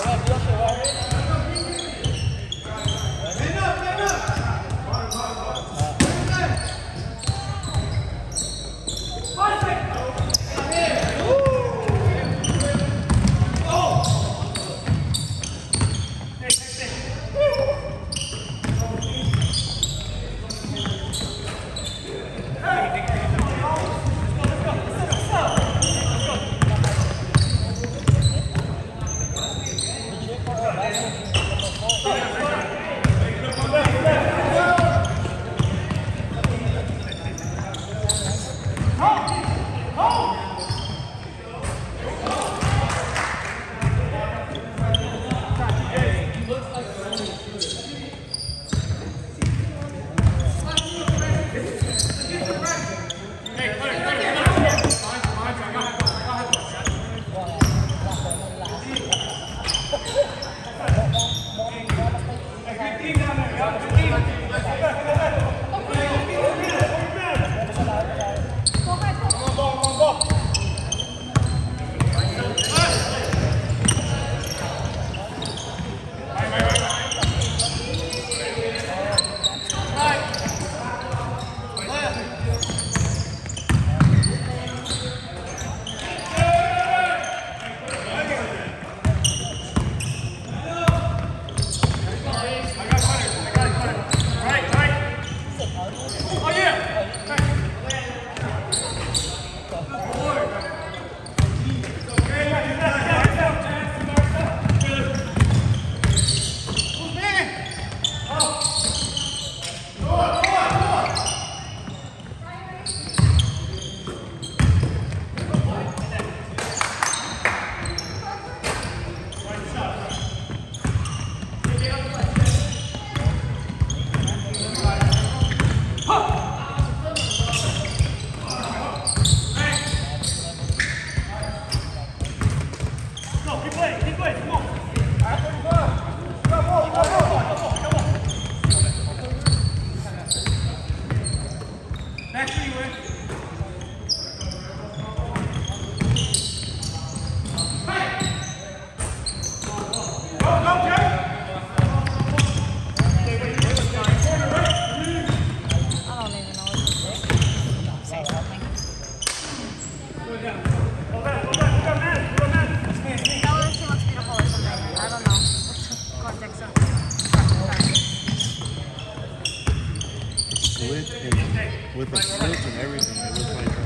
With the slits and everything, it looks like.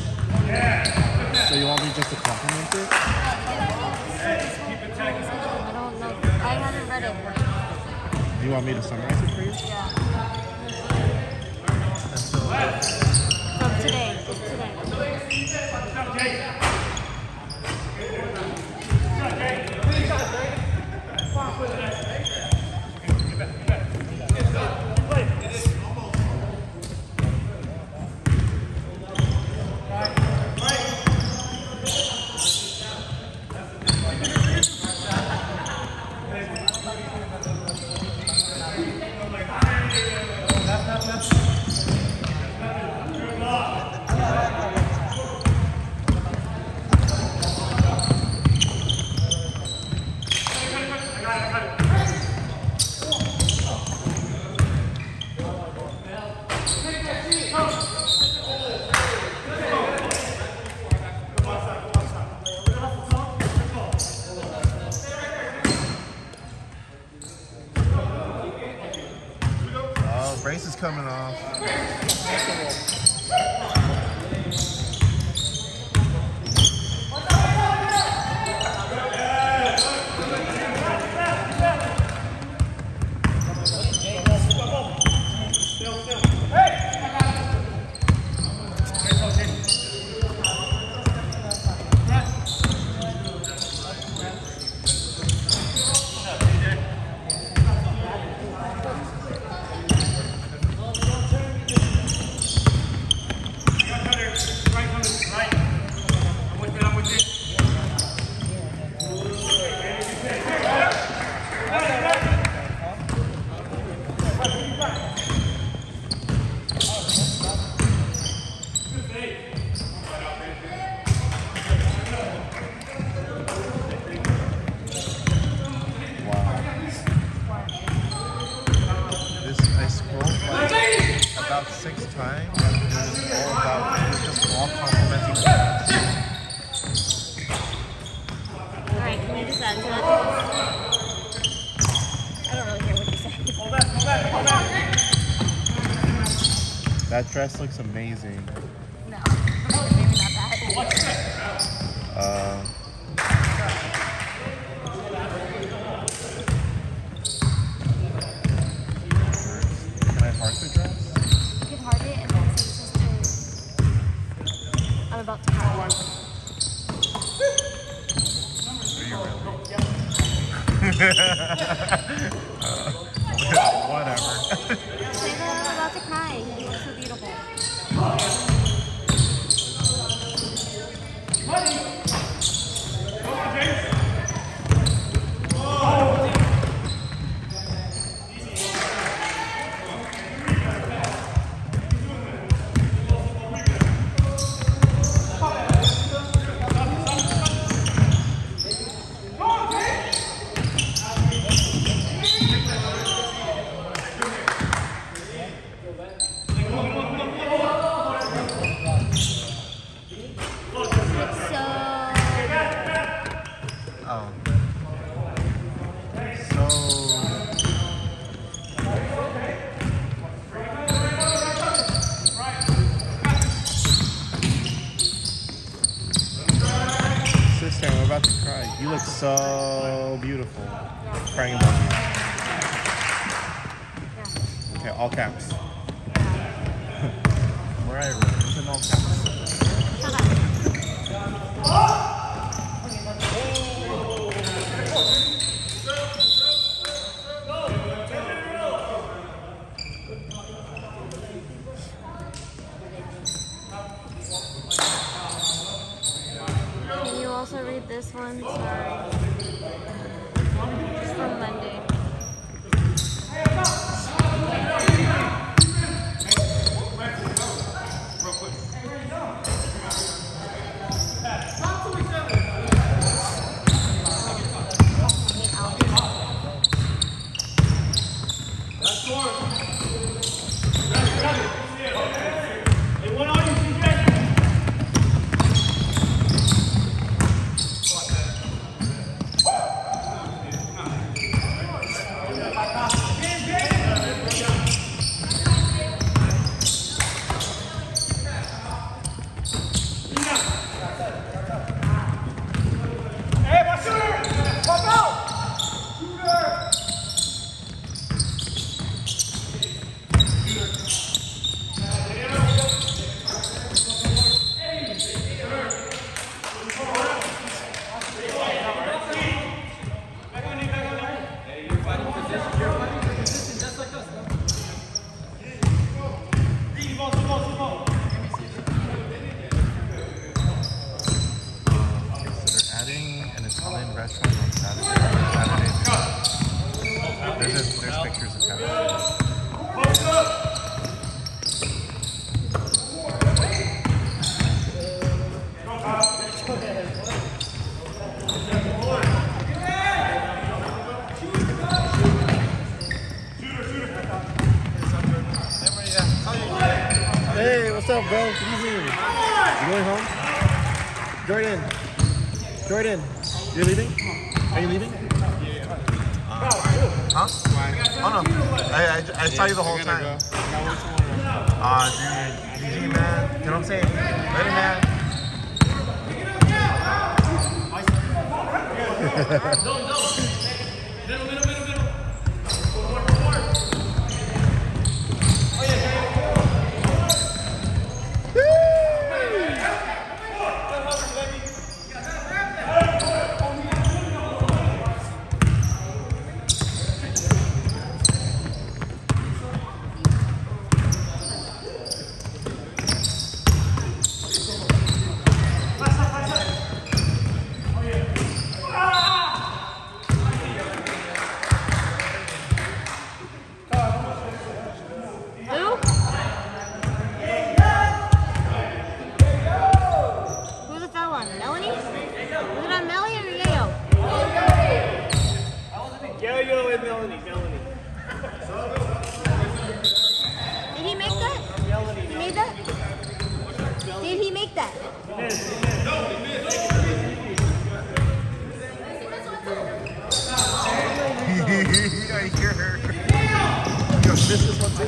So you want me just to compliment it? I don't know. I haven't read it. You want me to summarize it for you? Yeah. From today. Just today. Brace is coming off. about 6 times. It was just all complimenting the dress. Alright, can we just add to that? I don't really care what you say. That dress looks amazing. No, maybe not that. Can I heart the dress? You can heart it and then say sister. I'm about to cry. Whatever. Say that I'm about to cry. You look so beautiful. Sister, I'm about to cry. You look so beautiful. Crying about you. Okay, all caps. Mariah, it's in all caps. Shut up. Can you also read this one? Sorry. It's from Monday. Italian restaurant on Saturday. There's pictures attached. Hey, what's up, bro? What are you doing? You going home? Jordan, you're leaving? Are you leaving? Huh? Oh no, I saw you the whole time. Dude, GG, man. You know what I'm saying? Later, man. missed this one too.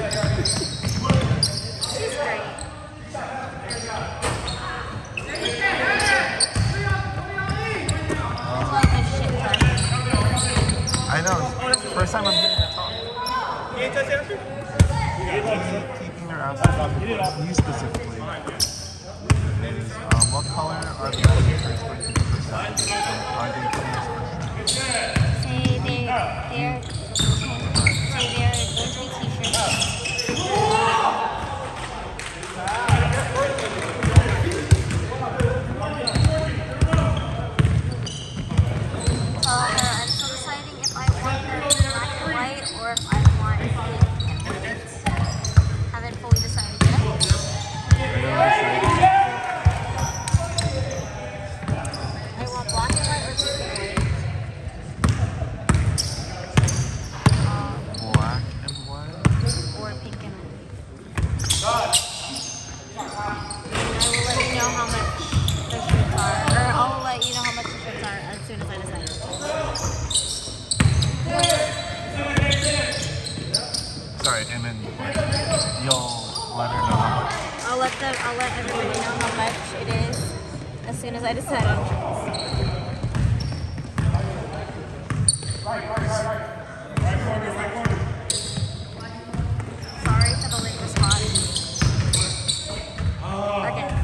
She's great. I love this shit time. I know. First time I'm hearing her talk. Keeping her outside. You specifically. Is, what color are the other shirts going to be for Saturday? Are they clean? Say they're going to be t-shirts. I'm still deciding if I want them black and white or if I want pink and white. Haven't fully decided yet. I want black and white or pink and white. Black and white? Or pink and white. I will let you know how much the shirts are. Or I'll let you know how much the shirts are as soon as I decide. Sorry, and then you'll let her know how much. I'll let everybody know how much it is as soon as I decide on shirts. Sorry for the late response. Again.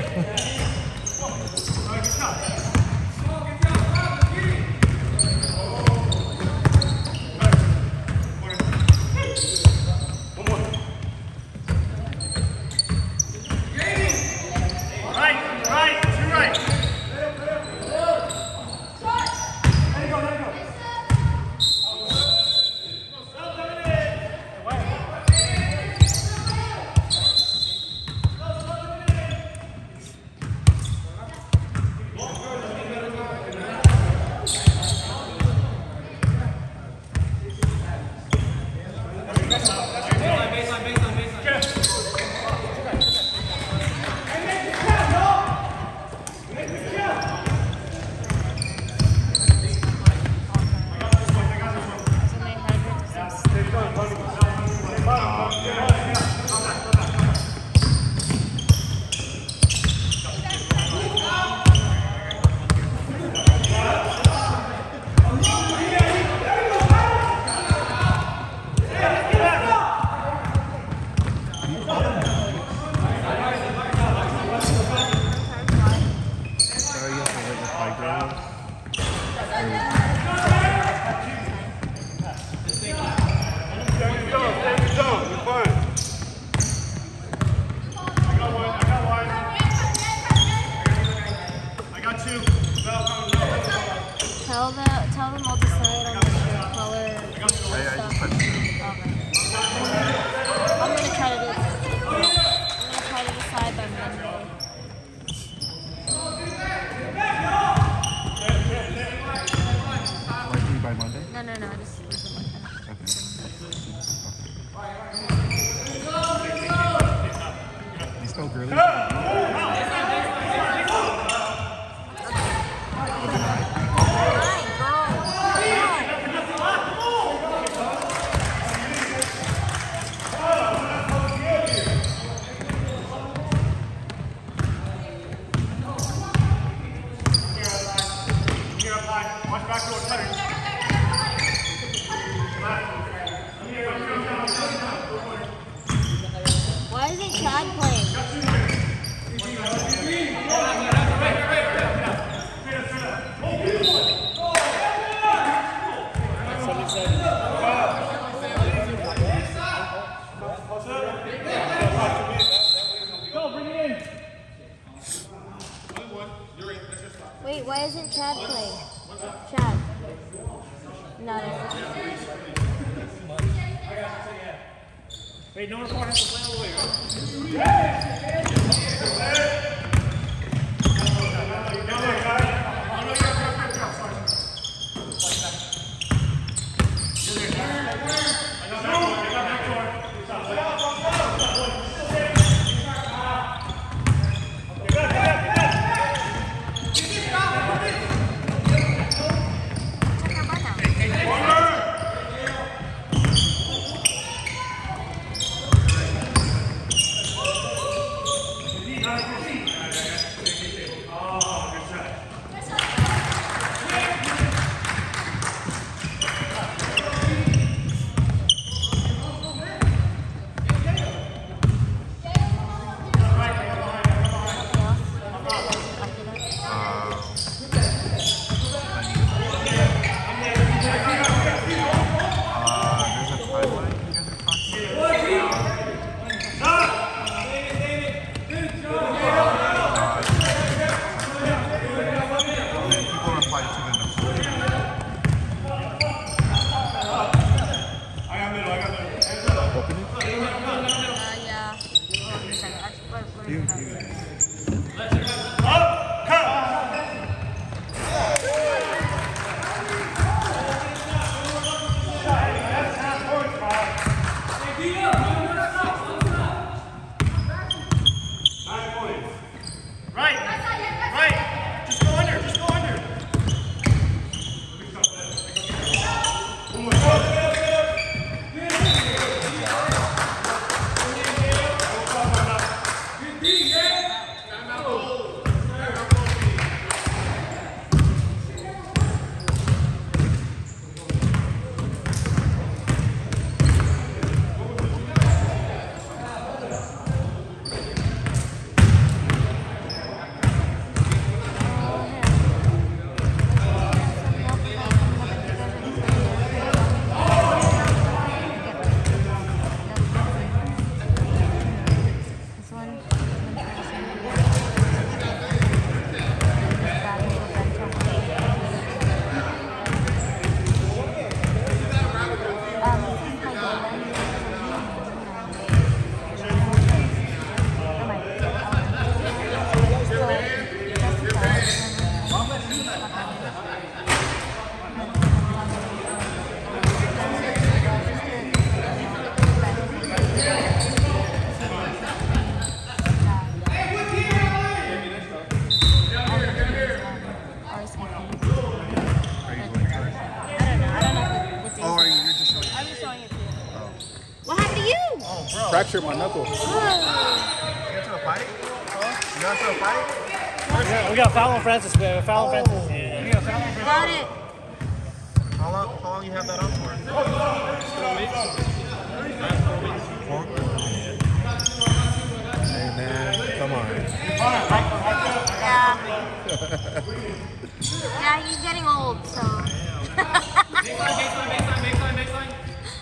Tell them I'll decide on the color and stuff. I'm gonna try to decide by Monday. Likely by Monday? No, just leave them like that. You spelled girly? Why isn't Chad playing? Wait, why isn't Chad playing? Chad. Not it. Wait, no one has to play all the way, right? fractured my knuckle. You got to a fight? Huh? You got to a fight? Yeah, we got foul on Francis. We have foul on Francis. Yeah. We got foul on Francis. Got it. How long you have that on for? 4 weeks. Hey man, come on. Yeah. Yeah, he's getting old, so. Baseline.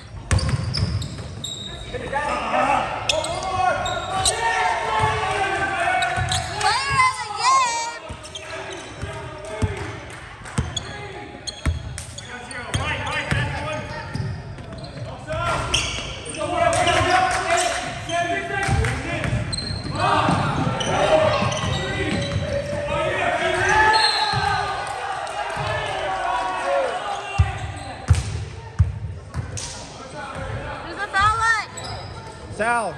Sal.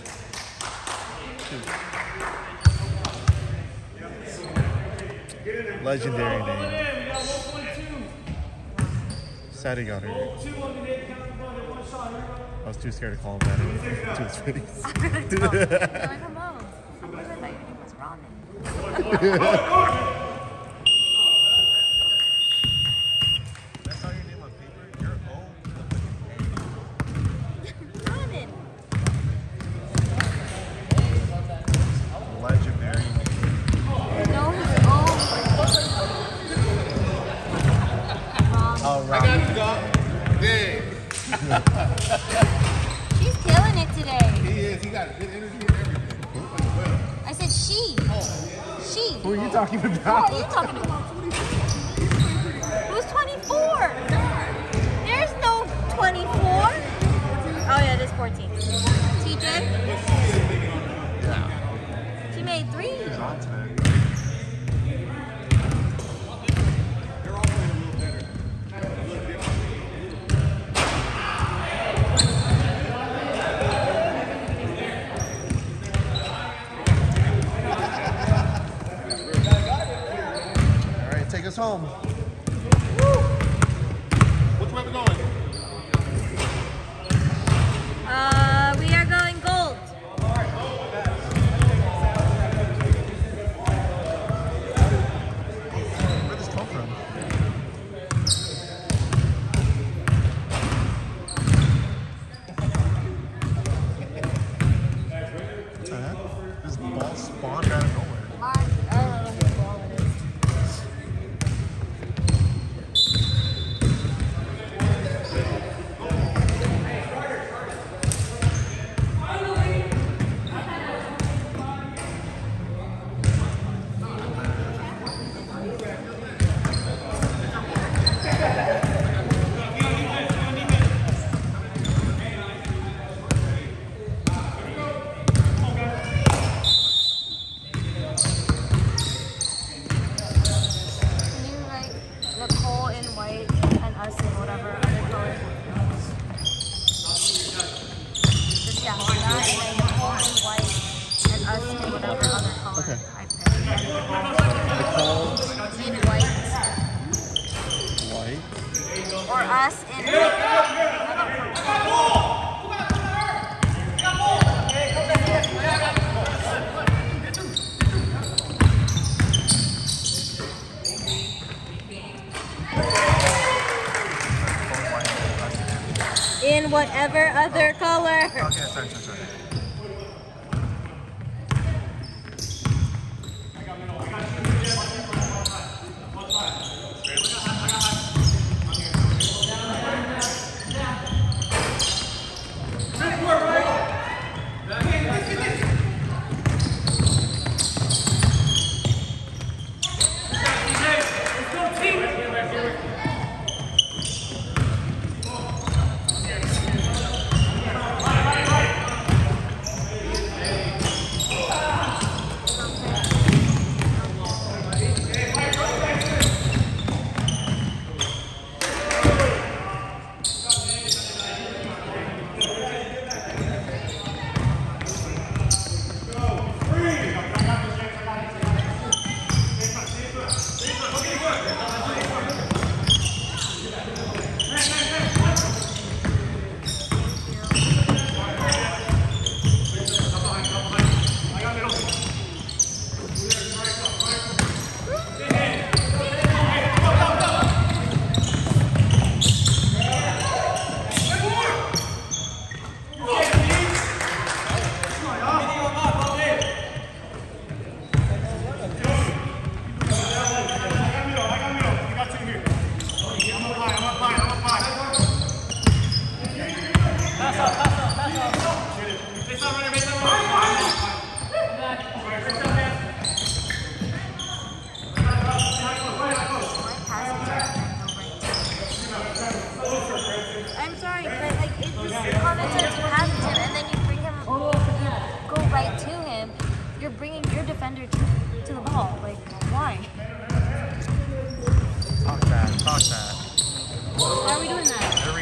Legendary name. Sad he got hurt. I was too scared to call him that to his face. You're like, hello. I thought your name was Ramen. That's how your name on paper? You're old. Ramen. Legendary name. No, he's old. Wrong. Oh, I got you, dog. Dang. She's killing it today. He is. He got good energy and everything. I said she. She. Who are you talking Who about? are you talking about? Who's 24? There's no 24. Oh yeah, there's 14. TJ? Yeah. She made 3. He's on today. Take us home. Which way we going? We are going gold. Where'd this come from? What the heck? This ball spawned out of nowhere. I don't know whose ball it is. Nicole in white and us in whatever other color. Just yeah, that and then Nicole in white and us in whatever other color Okay. I picked. Nicole, In white white. or us in another color. In whatever other color. Okay, sorry.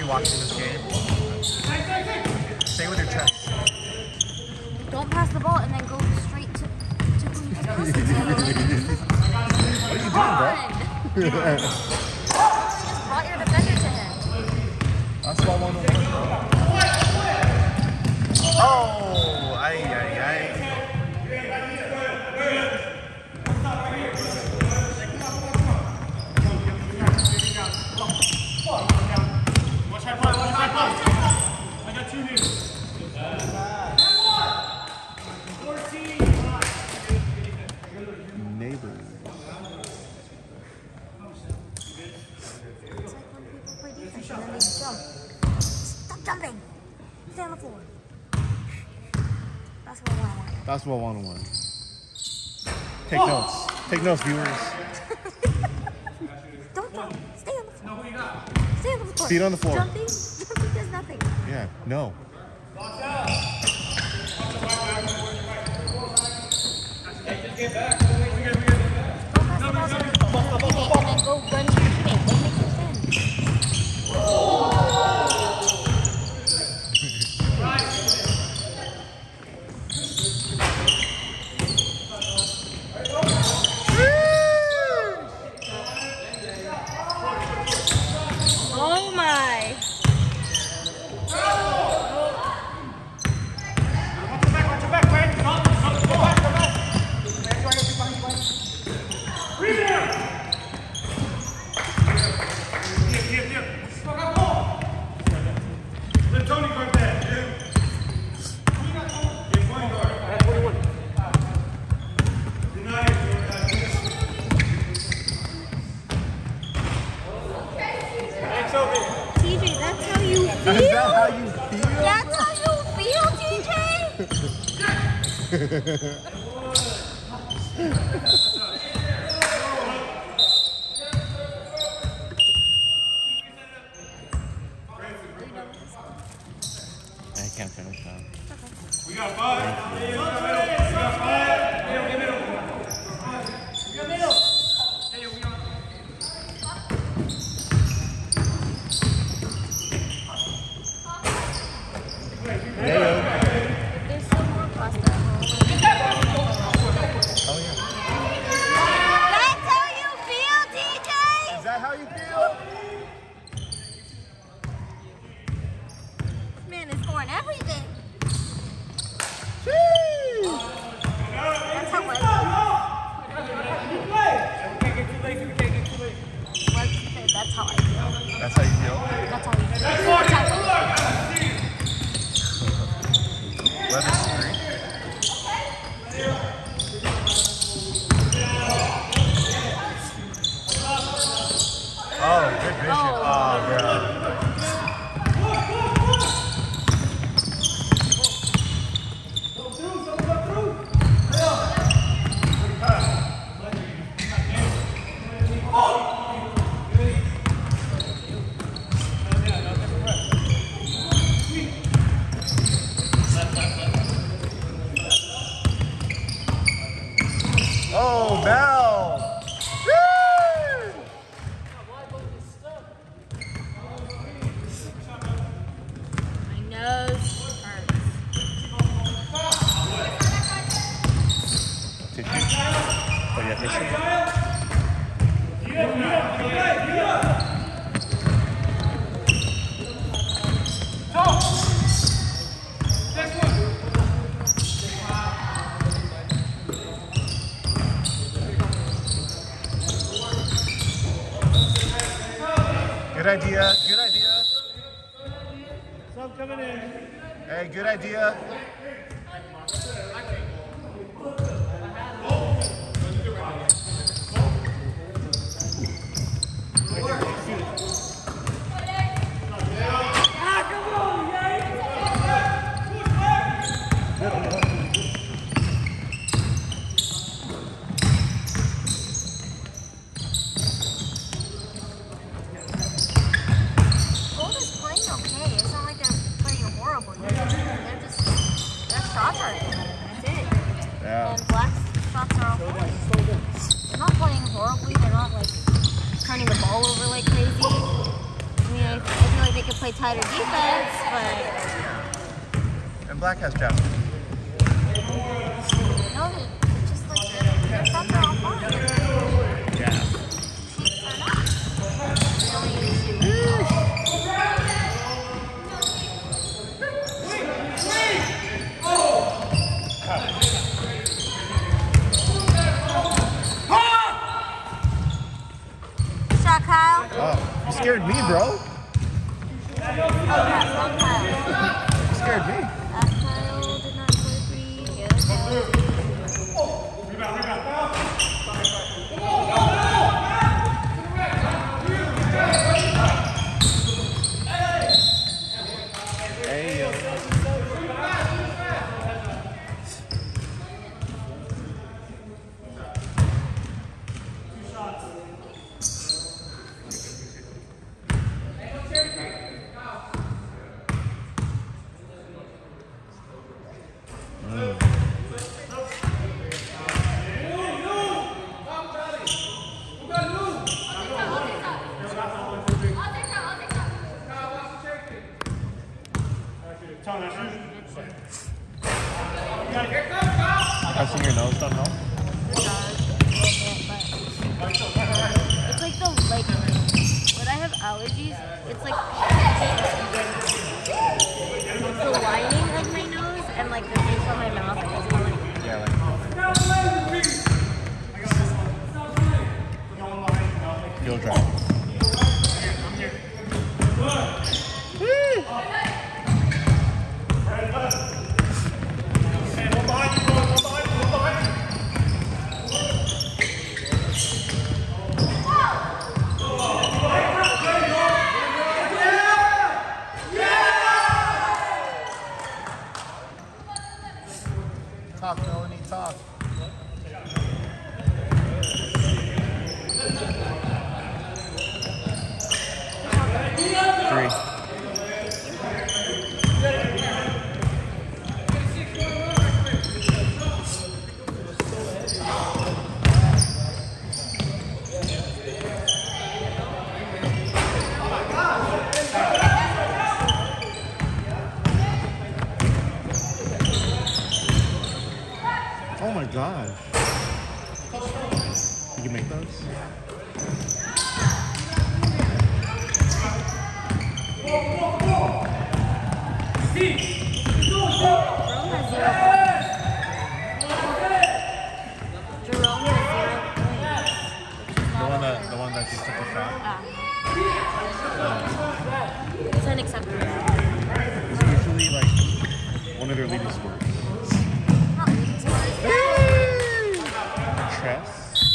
watching this game, stay with your chest. Don't pass the ball and then go straight to who you just passed it to. What are you doing, bro? You just brought your defender to him. That's what I want to win, bro. Oh, ay, ay, ay. I got 2 here. Neighbors. It's like when people play defense and then they jump. Stop jumping! Stay on the floor. Basketball 101. Basketball 101. Take notes. Take notes, viewers. Don't jump. Stay on the floor. Stay on the floor. Feet on the floor. Jumping does nothing. Yeah, no. Get back. Go pass the ball to people. And then go run to your teammate. That makes no sense. Oh my. Watch your back, Brandon. Go back. Rebound! Let Tony go back. TJ, that's how you feel? Is that how you feel? That's how you feel, TJ? I can't finish that. We got 5. There's some more pasta. Oh, yeah. That's how you feel, TJ? Is that how you feel? Man is scoring everything. That's how I feel. What you say? That's how I feel. That's how you feel? That's how you feel. That's how I feel. Leather streak. Oh, good vision. Oh. Oh, bro. Oh, Bell! Woo! My nose hurts. Tissue? Oh, yeah, tissue? Good idea, good idea. Sub coming in. Hey, good idea. Gold is playing okay. It's not like they're playing horrible. They're just, their shots are good. tighter defense, but And black has Jasper. no, it's just like their sets are all fine. Yeah. Cheats are not. They only use shoes. Shot, Kyle. Oh, you scared me, bro. Oh, crap, wrong Kyle. You scared me. Kyle did not score 3. Good. Hey, yo. Touching your nose don't help? It's like the when I have allergies, it's like the lining of my nose and like the roof of my mouth. It's kind of like Yeah, like. You'll dry. Talk, Melanie, talk. Three. Oh my gosh. You can make those? Jerome has 0 points. Jerome has 0 points. The one that just took the shot. It's unacceptable. It's usually like one of their leading sports. Not leading scores. Chess.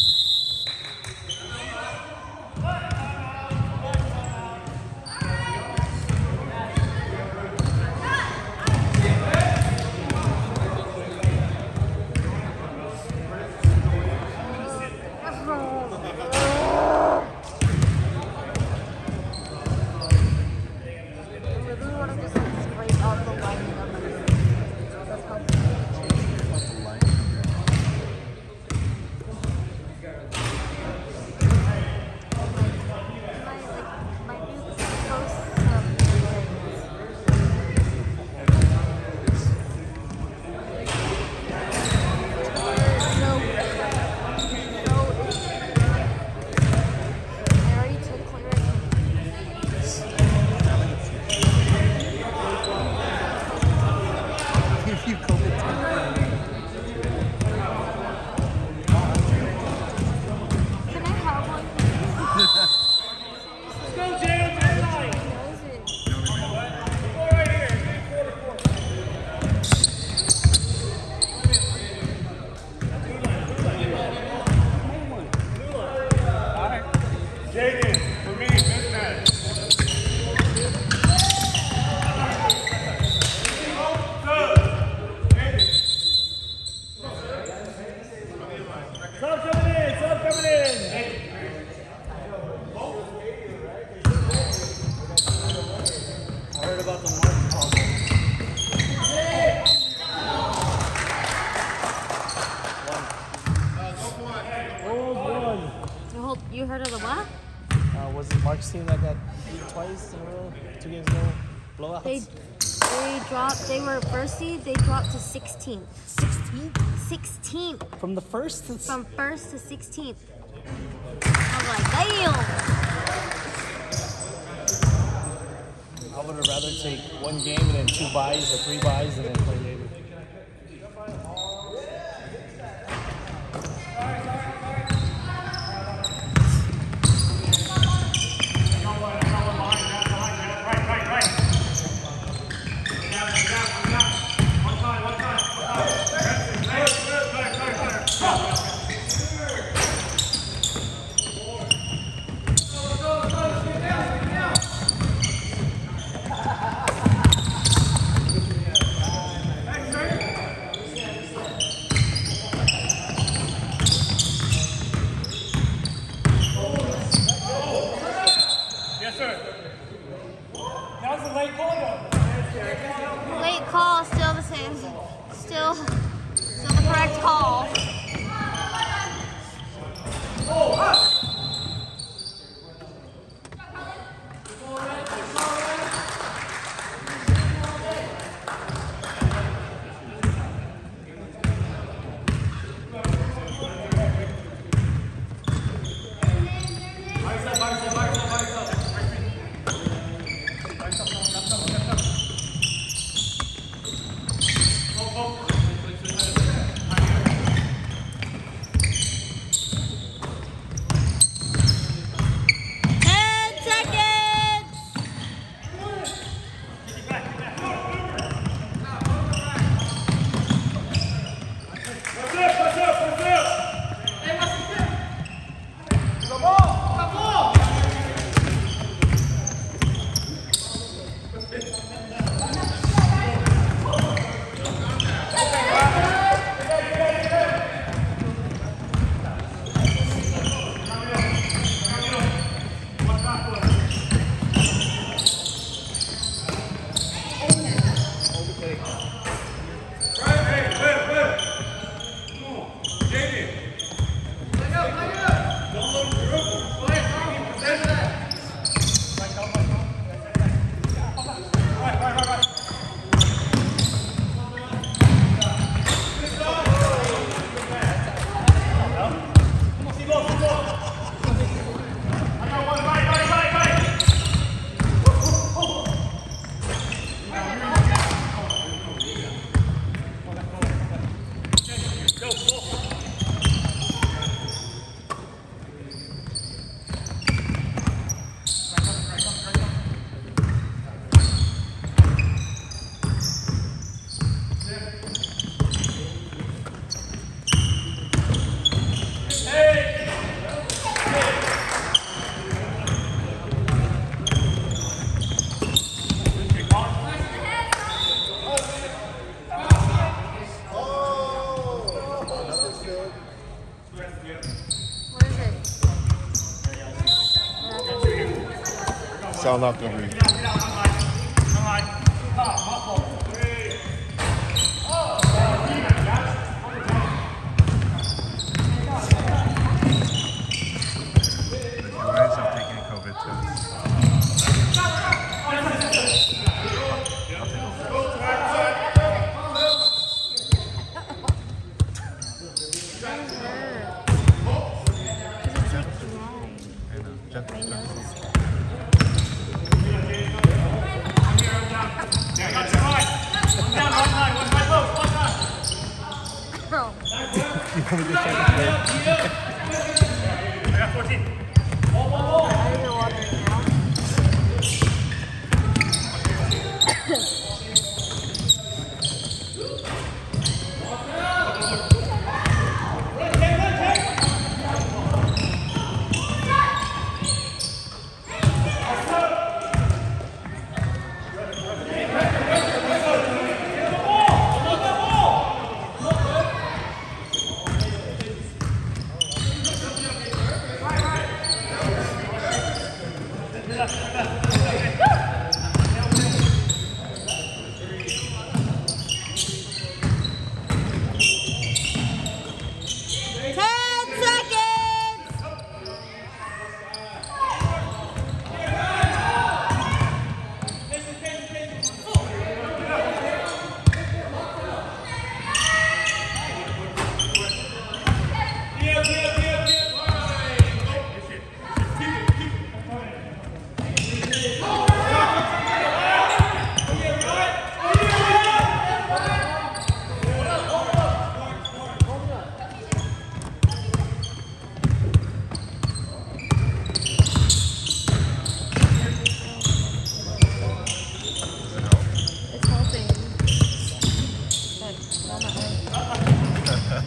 I literally want to just like scrape out the lining of my nose. That's how What's the line? my boobs post some things. I already took If you come to Can I have one? Let's go, Jalen, to the line. What is it? Go right here. Quarter. Jaden, for me, this match. Sub coming in, sub coming in. I heard about the market call. You heard of the what? Was it Mark's team that got beat twice in a row, 2 games in a row? Blowouts. They dropped. They were first seed. They dropped to 16th. 16th? 16th. From the first to From first to 16th. I was like, damn. I would have rather take one game and then 2 buys or 3 buys and then play later. Late call, still the same. Still the correct call. Sound not gonna be.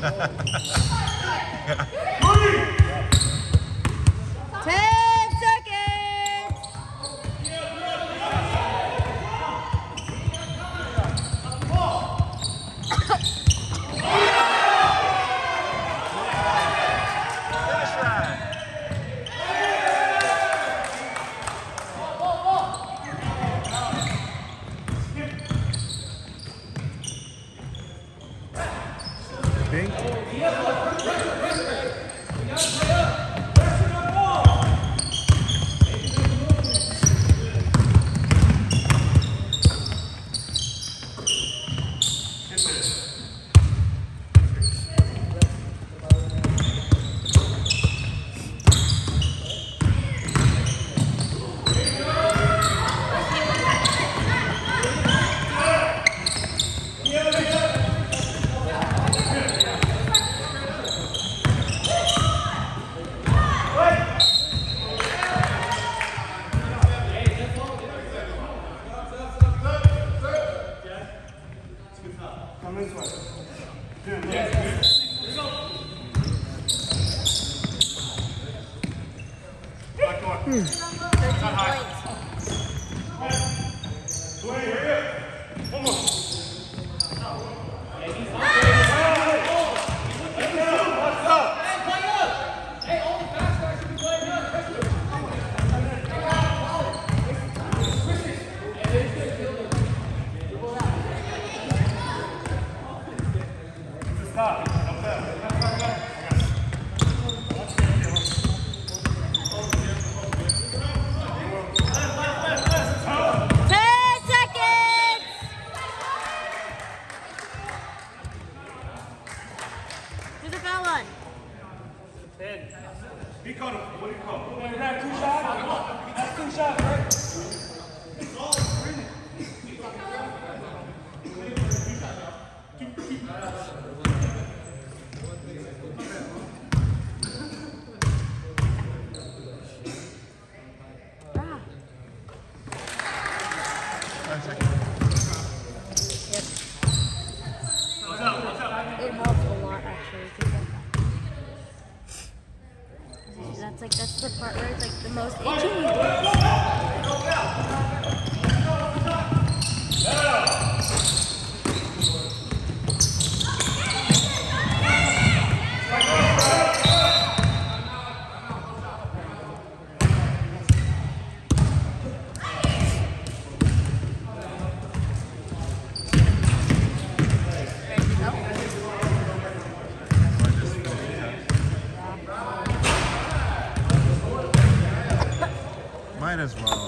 That's the part where it's like the most itchy. Might as well.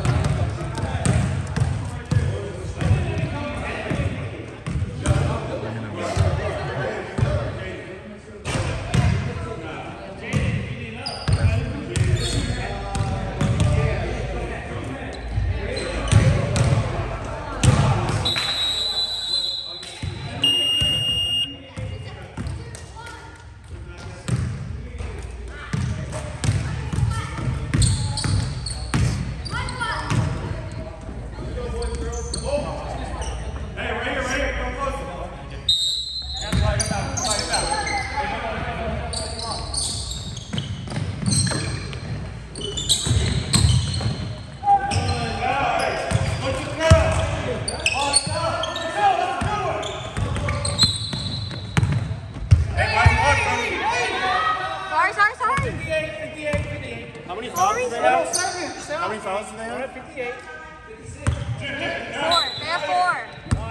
How many fouls do they have? 58. 4. They have 4.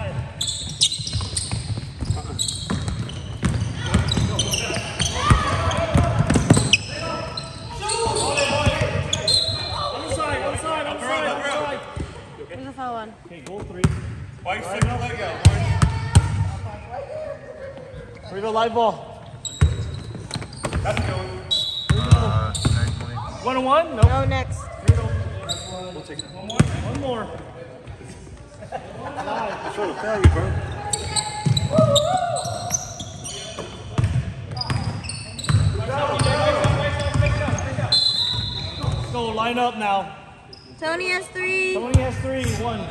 On side. There's a foul on. Okay, goal 3. Why are you sticking your leg out, Mark? Where the live ball? That's going. 9 points. 1-1? Nope. No, next. We'll take it. One more. That's sort of failure, bro. So line up now. Tony has 3. Tony has 3. 1.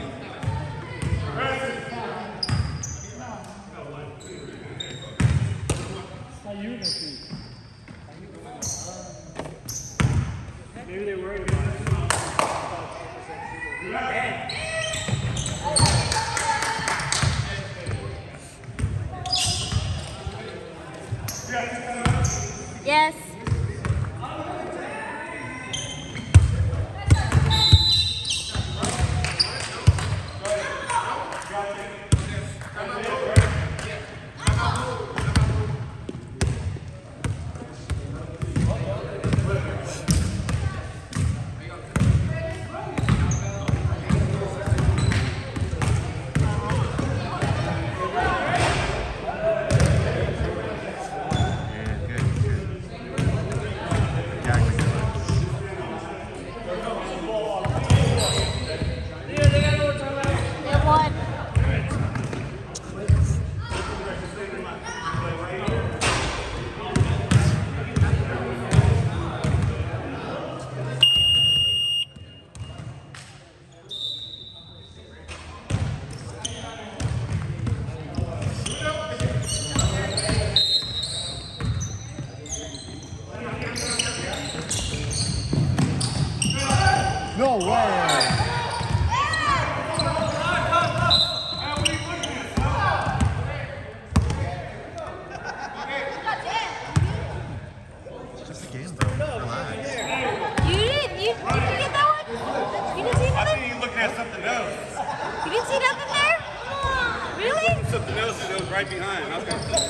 didn't see nothing there? Really? Something else that was right behind. I was gonna say.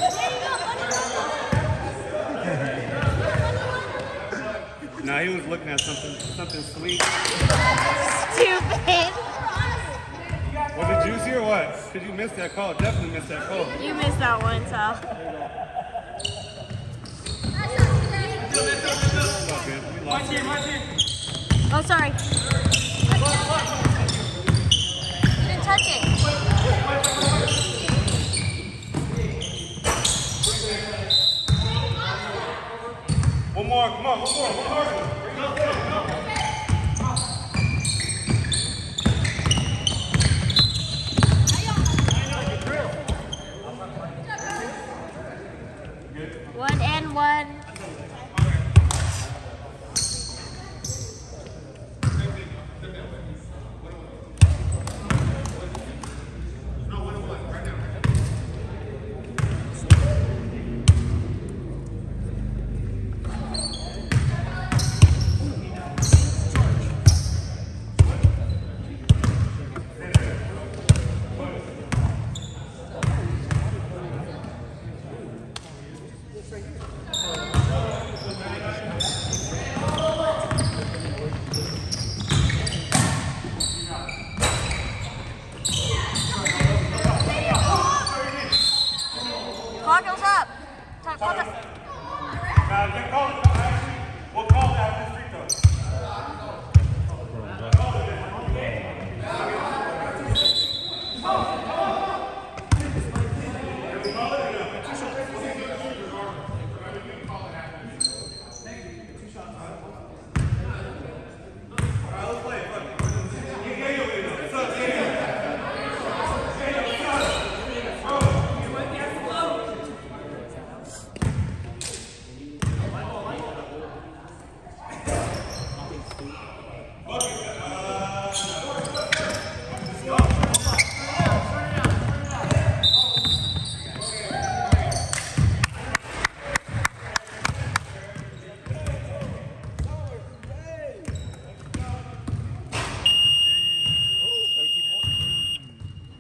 Nah, he was looking at something sweet. Stupid. Was it juicy or what? Because you missed that call. Definitely missed that call. You missed that one, so. It's all good. We lost it. Oh, sorry. Didn't touch it. One more. Come on. One more. One and one. Clock goes up. Clock up. We'll call it after free throw.